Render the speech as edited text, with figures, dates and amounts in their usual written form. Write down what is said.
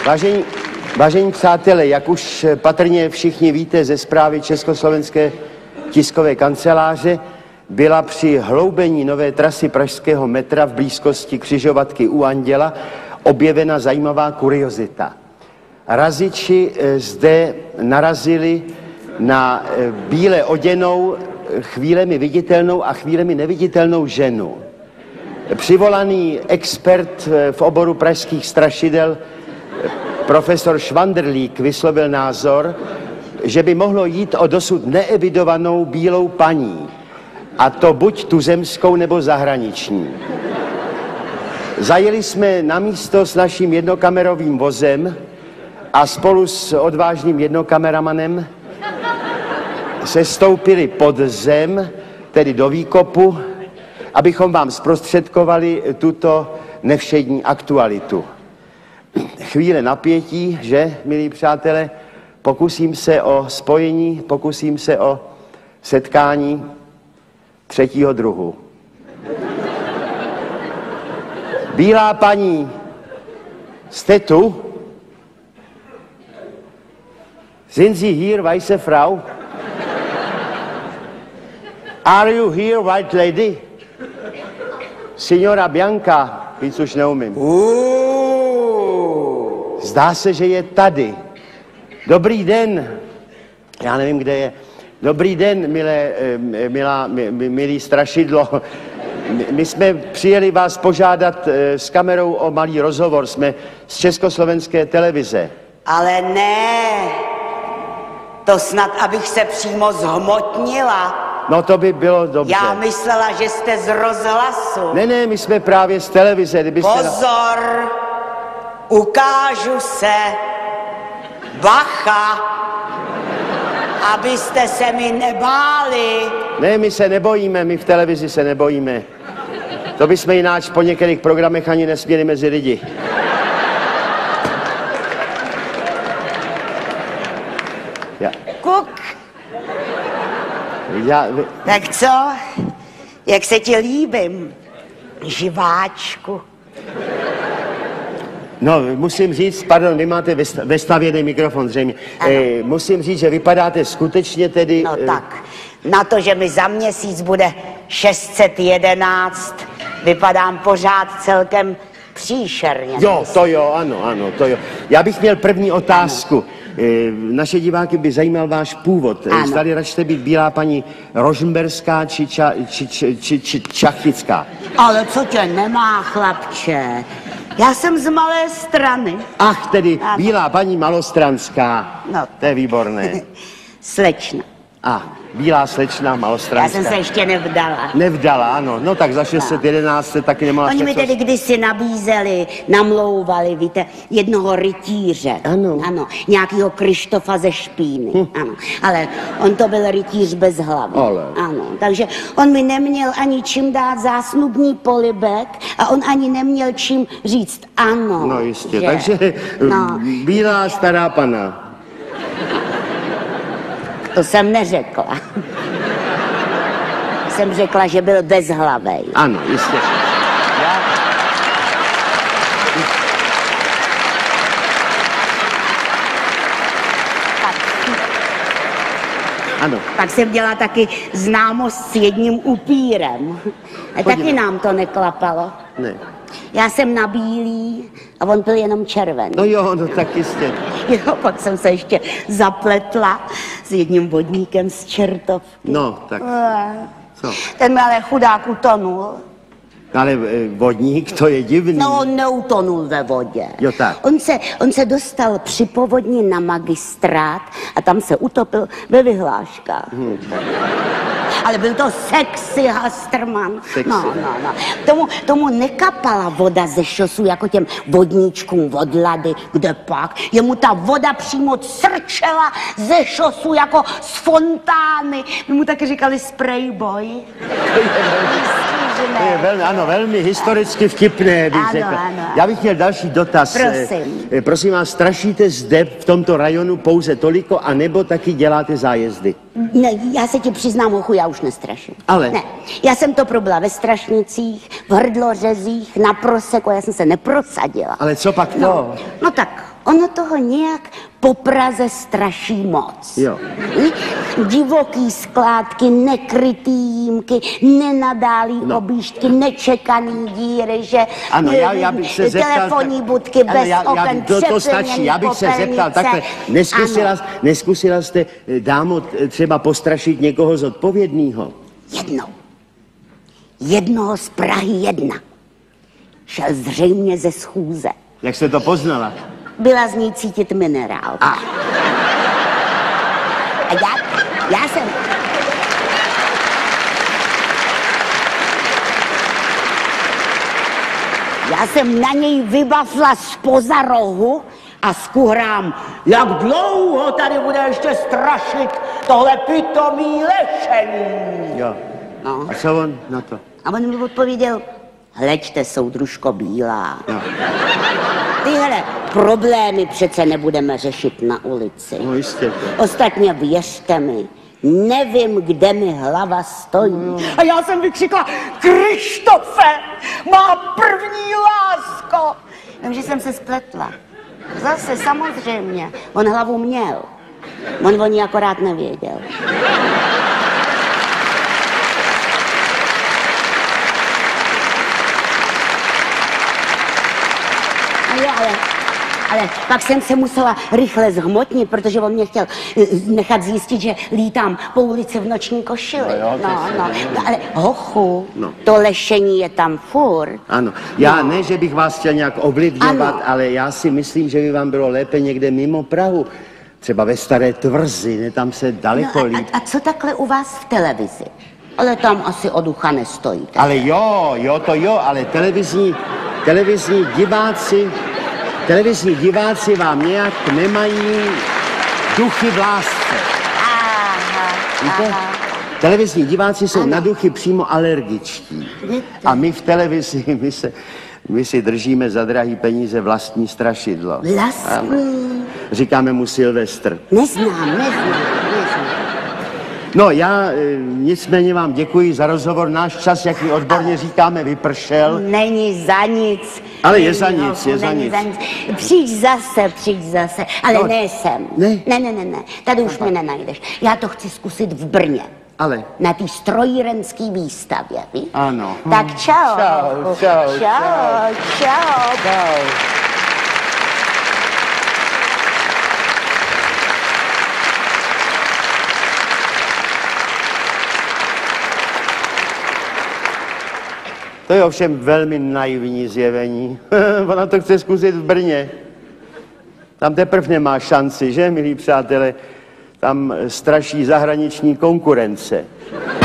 Vážení přátelé, jak už patrně všichni víte ze zprávy Československé tiskové kanceláře, byla při hloubení nové trasy pražského metra v blízkosti křižovatky u Anděla objevena zajímavá kuriozita. Razíči zde narazili na bíle oděnou, chvílemi viditelnou a chvílemi neviditelnou ženu. Přivolaný expert v oboru pražských strašidel profesor Švandrlík vyslovil názor, že by mohlo jít o dosud neevidovanou bílou paní, a to buď tuzemskou nebo zahraniční. Zajeli jsme na místo s naším jednokamerovým vozem a spolu s odvážným jednokameramanem se stoupili pod zem, tedy do výkopu, abychom vám zprostředkovali tuto nevšední aktualitu. Chvíle napětí, že, milí přátelé, pokusím se o spojení, pokusím se o setkání třetího druhu. Bílá paní, jste tu? Sind Sie hier, weiße Frau? Are you here, white lady? Signora Bianca, víc už neumím. Zdá se, že je tady. Dobrý den. Já nevím, kde je. Dobrý den, milý strašidlo. My jsme přijeli vás požádat s kamerou o malý rozhovor. Jsme z Československé televize. Ale ne. To snad, abych se přímo zhmotnila. No to by bylo dobře. Já myslela, že jste z rozhlasu. Ne, my jsme právě z televize. Pozor, ukážu se. Bacha, abyste se mi nebáli. Ne, my se nebojíme, my v televizi se nebojíme. To bychom jináč po některých programech ani nesměli mezi lidi. Kuk. Tak co? Jak se ti líbím, živáčku? No, musím říct, pardon, vy máte vestavěný mikrofon zřejmě. Musím říct, že vypadáte skutečně tedy... No tak, na to, že mi za měsíc bude 611, vypadám pořád celkem příšerně. Jo, to jo, ano, to jo. Já bych měl první otázku. Naše diváky by zajímal váš původ. Zdali račte být bílá paní Rožmberská či Čachtická. Ale co tě nemá, chlapče? Já jsem z Malé Strany. Ach, tedy bílá paní Malostranská. No. To je výborné. Slečna. Bílá slečna Malostranská. Já jsem se ještě nevdala. Nevdala, ano. No tak za 611 se taky nemohla... Oni mi tedy kdysi nabízeli, namlouvali, víte, jednoho rytíře. Ano. Nějakýho Krištofa ze Špíny. Ano. Ale on to byl rytíř bez hlavy. Ano. Takže on mi neměl ani čím dát zásnubní polibek a on ani neměl čím říct ano. No jistě, takže bílá stará pana. To jsem neřekla. Jsem řekla, že byl bezhlavej. Ano, jistě. Ano. Pak jsem dělala taky známost s jedním upírem. Taky nám to neklapalo. Ne. Já jsem na bílý a on byl jenom červený. No jo, no tak jistě. Jo, pak jsem se ještě zapletla s jedním vodníkem z Čertovky. No, tak co? Ten mi ale chudák utonul. Ale vodník, to je divný. No, on neutonul ve vodě. Jo, tak. On se dostal při povodni na magistrát a tam se utopil ve vyhláškách. Ale byl to sexy Hastrman. Sexy. No. Tomu nekapala voda ze šosu jako těm vodníčkům od Lady, kde pak. Jemu ta voda přímo crčela ze šosu jako z fontány. My mu taky říkali sprayboy. To je velmi historicky vtipné, bych řekl. Já bych měl další dotaz. Prosím. Prosím vás, strašíte zde v tomto rajonu pouze toliko, anebo taky děláte zájezdy? Ne, já se ti přiznám, hochu, já už nestraším. Ale? Ne, já jsem to probila ve Strašnicích, v Hrdlořezích, na Proseko, já jsem se neprosadila. Ale co pak to? No tak, ono toho nějak po Praze straší moc. Jo. Divoký skládky, nekrytý jímky, nenadálý objížďky, nečekaný díry, že ano, já bych se zeptal, telefonní budky bez oken, to stačí, já bych se zeptal takhle, neskusila jste, dámo, třeba postrašit někoho zodpovědného? Jednoho z Prahy 1. Šel zřejmě ze schůze. Jak jste to poznala? Byla z ní cítit minerálka. A já jsem na něj vybafla zpoza rohu a skuhrám, jak dlouho tady bude ještě strašit tohle pitomý lešení. Jo. No. A co on na to? A on mi odpověděl, hleďte, soudružko Bílá. Jo. Tyhle problémy přece nebudeme řešit na ulici. No jistě. Ostatně věřte mi, nevím, kde mi hlava stojí. No. A já jsem vykřikla, Krištofe, má první lásko. Takže jsem se spletla. Zase samozřejmě, on hlavu měl. On o ní akorát nevěděl. Ale pak jsem se musela rychle zhmotnit, protože on mě chtěl nechat zjistit, že lítám po ulici v noční košili. No, ale hochu, to lešení je tam furt. Ano, já ne, že bych vás chtěl nějak ovlivňovat, ale já si myslím, že by vám bylo lépe někde mimo Prahu. Třeba ve Staré Tvrzi, ne, tam se daleko líp. A co takhle u vás v televizi? Ale tam asi o ducha nestojíte. Ale jo, ale televizní diváci vám nějak nemají duchy v lásce. Víte? Televizní diváci jsou na duchy přímo alergičtí. A my v televizi, my si držíme za drahý peníze vlastní strašidlo. Vlastní? Říkáme mu Silvestr. Neznám. No, já nicméně vám děkuji za rozhovor. Náš čas, jak my odborně říkáme, vypršel. Není za nic. Ale je za nic. Přijď zase. Ale ne sem. Ne. Tady už mě nenajdeš. Já to chci zkusit v Brně. Ale? Na té strojírenské výstavě, víš? Ano. Tak čau. Čau. To je ovšem velmi naivní zjevení. Ona to chce zkusit v Brně. Tam teprve nemá šanci, že, milí přátelé? Tam straší zahraniční konkurence.